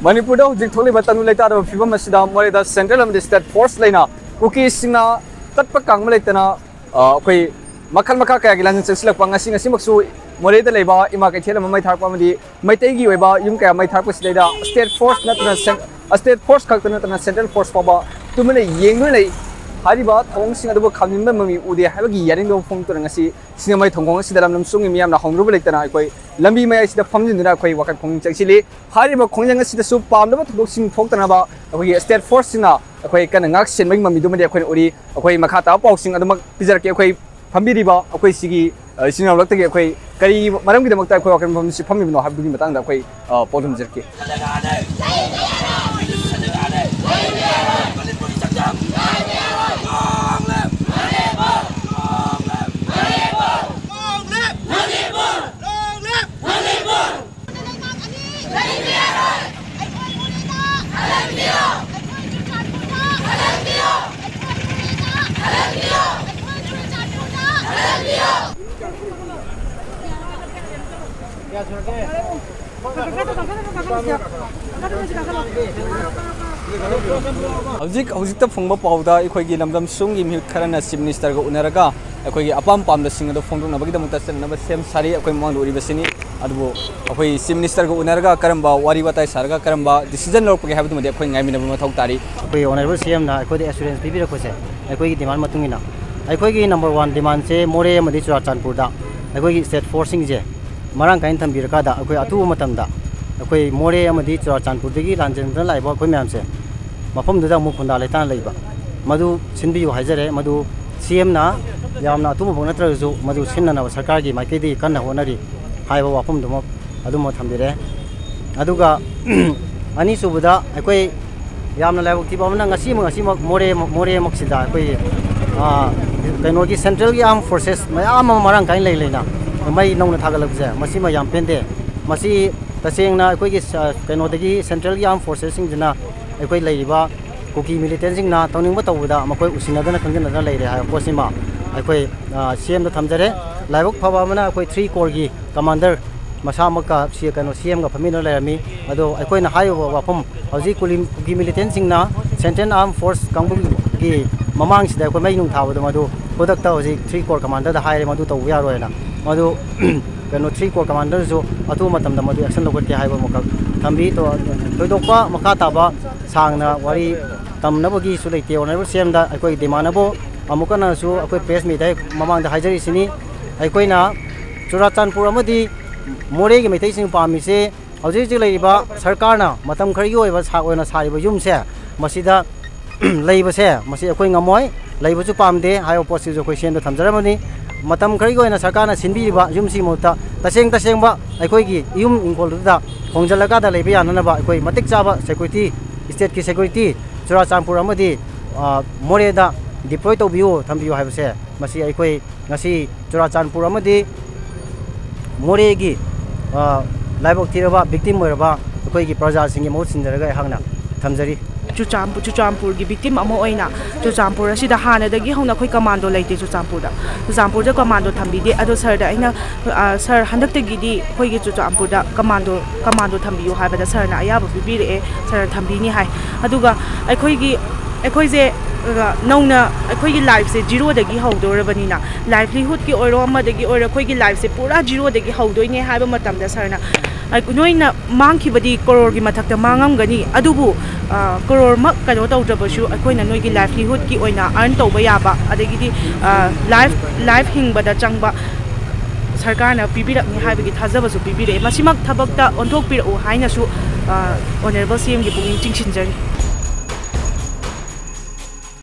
Manipur hujik tholi batanu leita ro fibam asida more da central and state force leina kuki singna tatpa kang leitana koi makhal makha kaya gilan silak pangasi ngasi maksu more da leiba ima kai thela mai thak pamadi maitai gi oiba yum kaya mai thak pasida state force natna state force khakna natna central force paba tumane yengnu lei hariba thong sing adu khamnimba mami ude habagi yaring do phong to ngasi sinamai thongkong sida lam sung mi amna hongru leitana koi lambi mai sida phamjinduna koi wakat khong chaksili hariba khongjang sida su pamdaba thok sing thoktana ba koi state force sina koi kan ngak sen mai mami dumade koi uri koi makhata paw sing adu pijar ke koi phambiriba koi sigi sinam laktage koi kari maram gi damakta koi wakat pham si phammi no habdugi matang da koi podum jerke Hujik ta phongba pawda ekhoi gi lamdam sungi mi kharana chief minister ga unaraga ekhoi gi apam pam da singa do phongdong nabagi damta sen naba sem sari ekhoi mang dori basini adubo ekhoi chief minister ga unaraga karamba wari batai sarga karamba decision lok page habdu made ekhoi ngai mi naba thau tari ekhoi honorable cm na ekhoi assurance bibi rakho se ekhoi gi demand matungina ekhoi gi number 1 demand se more amadi churachandpur da ekhoi gi state forcing je marang kain thambiraka da ekhoi atu matam da ekhoi more amadi churachandpur dagi lanjendra laiba ekhoi myam se mafam duda mukunda letan leiba madu sinbi yu haijare madu cm na yamna atu mo natra ju madu sinna na sarkar gi maike di kan honari haiba wafam dum adum thambire aduga ani subuda ekhoi yamna laibok ti bamna ngasi more moksida ekhoi kaino gi central gi armed forces mayam marang kain lei leina mai nongna thagalak je masima yam pende masi tasengna ekhoi gi kaino dagi central gi armed forces sing jina ekhoi leiba kuki militant sing na tawning ba tawda makoi usinadana kanjana leire ha posima ekhoi cm da thamjare laibok phaba mana ekhoi 3 corps gi commander masa maka si kano cm ga famina lerami ado ekhoi na hayo wafum hoji kuki militant sing na central armed force kangbu gi mamang sida ekhoi mai nung thawda madu product ta hoji 3 corps commander da haire madu taw ya roina madu kano 3 corps commander jo atu matam da madu action logot ke haiba mokak thambi to thoidokpa makha taba sangna wari tamnabagi su leite honorable cm da ekhoi demanabo amukana su ekhoi press meet dai mamang da haijari sini ekhoi na churachandpur amadi more gi meithai sing pami se hoji ji leiba sarkar na matam khari oiba sa oina sariba yum se masida leiba se masi ekhoi ngamoi leiba chu pamde hayo post ju ekhoi sen da thamjaramani matam khari oina sarkar na sinbi ba yum si mota taseng ba ekhoi gi yum ingkol da khongjalaga da leiba yanana ba ekhoi matik chaba security state ki security churachandpur amadi more da deploy to biu thambiu haibase masi ekhoi ngasi churachandpur amadi more gi laibok tiraba victim moiraba ekhoi gi praja singi mo sinjaraga hangna thamjari Chuchampur gi victim amo oina Chuchampur asida hana dagi hona khoi commando leite Chuchampur da commando thambide ado sir da aina sir handak tagi di khoi gi Chuchampur da commando thambiu haibada sir na ayaba bibire sir thambini hai aduga ekhoi je nongna ekhoi gi life se zero dagi hawdorabani na livelihood ki oiro amadagi oiro khoi gi life se pura zero dagi hawdoine haiba matam da sir na noina mangkhibadi crore gi mathakta mangamgani adubu crore mak kano tawdrabasu akoina noi gi livelihood ki oina earn tawba yaba adagi di life hingbada changba sarkar na pibirak ni haibagi thajabasu pibire masimak thabakta onthok pira o haina su honorable cm gi pungin chingsinjari